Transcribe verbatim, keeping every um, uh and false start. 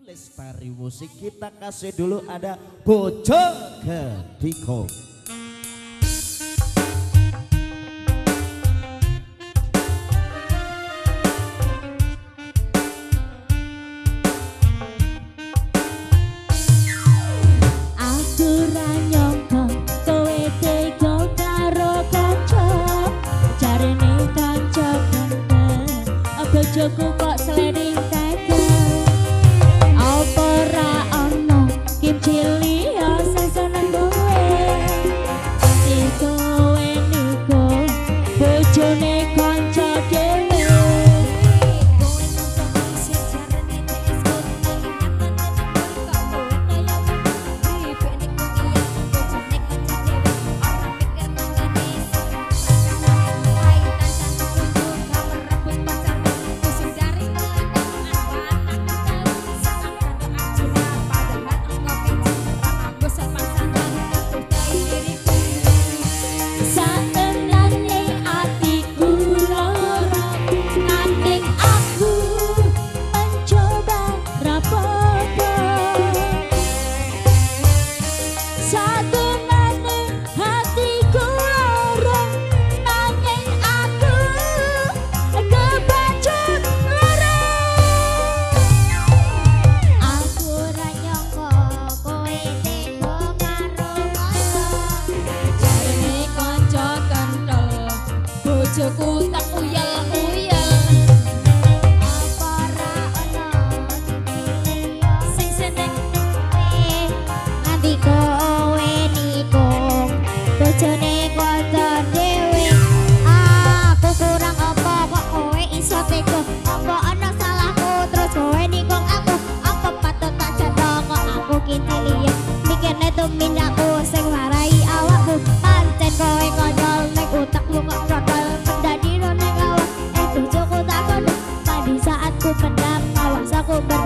Lestari Musik kita kasih dulu ada Bojo Gediko. Bojoku kok sliding tackle apa ra ono kim cili ya seseneng kowe ati kowe niku bojone kanca dhewe kowe nonton sejarane tes kok kok kaya iki nek kok iya bojone kanca dhewe ora mikir mangane bojoku tak uyel-uyel apa ra ono sing seneng nganti kowe niku bojone kanca dhewe aku kurang apa kok kowe iso tega apa ana salahku terus kowe niku aku apa patut tak jatho kok aku kinti liya mikirne tumindaku sing marai awakku pancen kowe konyol nek utakmu kok protol di saat ku pendam awas aku ber